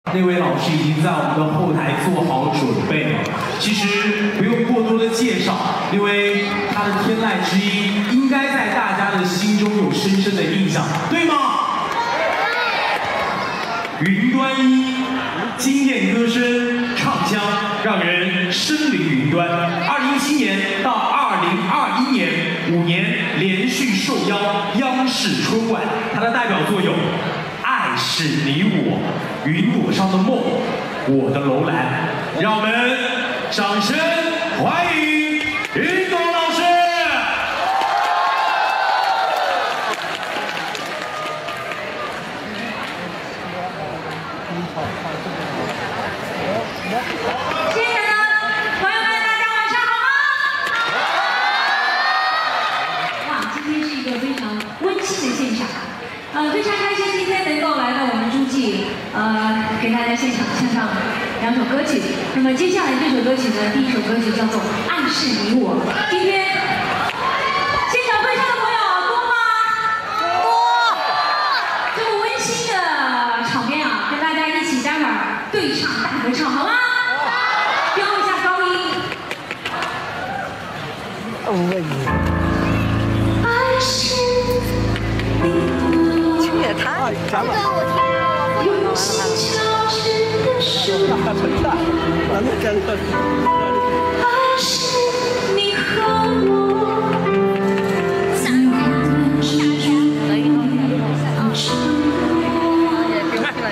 那位老师已经在我们的后台做好准备了。其实不用过多的介绍，因为他的天籁之音应该在大家的心中有深深的印象，对吗？云端音，经典歌声，唱腔让人身临云端。2017年到2021年5年连续受邀央视春晚，它的代表作有《爱是你我》、《云朵上的梦》、《我的楼兰》。让我们掌声欢迎云朵老师。 现场的朋友们，大家晚上好吗？哇，今天是一个非常温馨的现场，非常开心今天能够来到我们诸暨，给大家现场唱上2首歌曲。那么接下来这首歌曲呢，第一首歌曲叫做《爱是你我》。今天现场会唱的朋友多吗？多。这么温馨的场面啊，跟大家一起待会儿对唱大合唱，好吗？ 飙一下高音。爱是你我， 听也太长了。 用心敲实的手， 大成大，完了真的。